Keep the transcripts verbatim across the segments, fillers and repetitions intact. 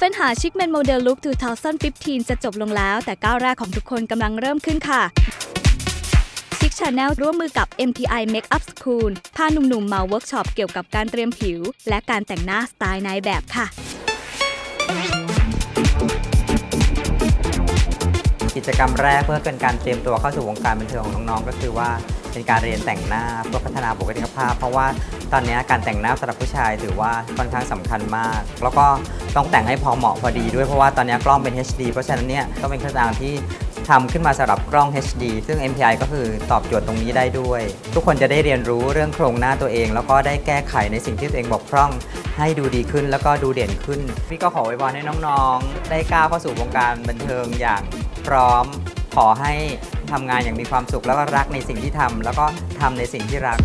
ค้นหา Chic-Men Model Look สองพันสิบห้า จะจบลงแล้วแต่ก้าวแรกของทุกคนกำลังเริ่มขึ้นค่ะ Chic Channel ร่วมมือกับ เอ็ม ที ไอ Makeup School พาหนุ่มๆมาเวิร์กช็อปเกี่ยวกับการเตรียมผิวและการแต่งหน้าสไตล์นายแบบค่ะกิจกรรมแรกเพื่อเป็นการเตรียมตัวเข้าสู่วงการบันเทิงของน้องๆก็คือว่าเป็นการเรียนแต่งหน้าเพื่อพัฒนาบุคลิกภาพเพราะว่าตอนนี้การแต่งหน้าสำหรับผู้ชายถือว่าค่อนข้างสำคัญมากแล้วก็ต้องแต่งให้พอเหมาะพอดีด้วยเพราะว่าตอนนี้กล้องเป็น เอช ดี เพราะฉะนั้นเนี่ยต้องเป็นเครื่องสำอางที่ทำขึ้นมาสำหรับกล้อง เอช ดี ซึ่ง เอ็ม ที ไอ ก็คือตอบโจทย์ตรงนี้ได้ด้วยทุกคนจะได้เรียนรู้เรื่องโครงหน้าตัวเองแล้วก็ได้แก้ไขในสิ่งที่ตัวเองบกพร่องให้ดูดีขึ้นแล้วก็ดูเด่นขึ้นพี่ก็ขออวยพรให้น้องๆได้ก้าวเข้าสู่วงการบันเทิงอย่างพร้อมขอให้ทำงานอย่างมีความสุขแล้วก็รักในสิ่งที่ทำแล้วก็ทำในสิ่งที่รัก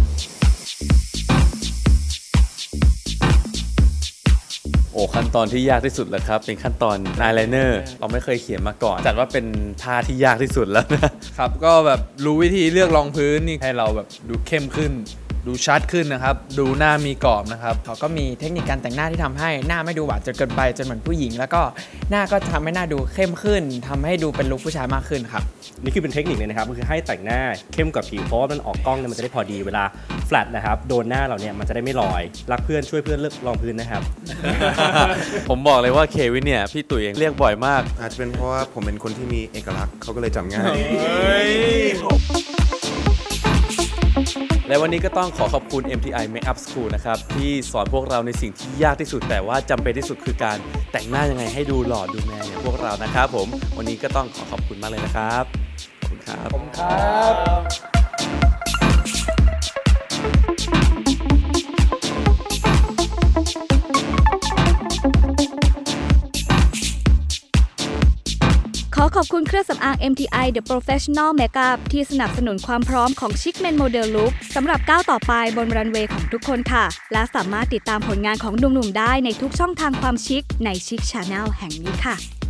โอ้ขั้นตอนที่ยากที่สุดเลยครับเป็นขั้นตอนอายไลเนอร์เราไม่เคยเขียนมาก่อนจัดว่าเป็นท่าที่ยากที่สุดแล้วนะครับก็แบบรู้วิธีเลือกรองพื้นนี่ให้เราแบบดูเข้มขึ้นดูชัดขึ้นนะครับดูหน้ามีกรอบนะครับเขาก็มีเทคนิคการแต่งหน้าที่ทำให้หน้าไม่ดูหวานจนเกินไปจนเหมือนผู้หญิงแล้วก็หน้าก็ทำให้หน้าดูเข้มขึ้นทำให้ดูเป็นลุคผู้ชายมากขึ้นครับนี่คือเป็นเทคนิคเลยนะครับก็คือให้แต่งหน้าเข้มกว่าผิวเพราะว่ามันออกกล้องเนี่ยมันจะได้พอดีเวลาแฟลตนะครับโดนหน้าเราเนี่ยมันจะได้ไม่ลอยรักเพื่อนช่วยเพื่อนเลือกรองพื้นนะครับผมบอกเลยว่าเควินเนี่ยพี่ตุ๋ยเรียกบ่อยมากอาจจะเป็นเพราะว่าผมเป็นคนที่มีเอกลักษณ์เขาก็เลยจำง่ายและวันนี้ก็ต้องขอขอบคุณ เอ็ม ที ไอ Makeup School นะครับที่สอนพวกเราในสิ่งที่ยากที่สุดแต่ว่าจำเป็นที่สุดคือการแต่งหน้ายังไงให้ดูหล่อดูแมนอย่างพวกเรานะครับผมวันนี้ก็ต้องขอขอบคุณมากเลยนะครับขอบคุณครับขอบคุณครับขอขอบคุณเครื่องสำอาง เอ็ม ที ไอ The Professional Makeup ที่สนับสนุนความพร้อมของ Chic-Men Model Look สำหรับก้าวต่อไปบนรันเวย์ของทุกคนค่ะและสามารถติดตามผลงานของหนุ่มๆได้ในทุกช่องทางความชิคใน Chic Channel แห่งนี้ค่ะ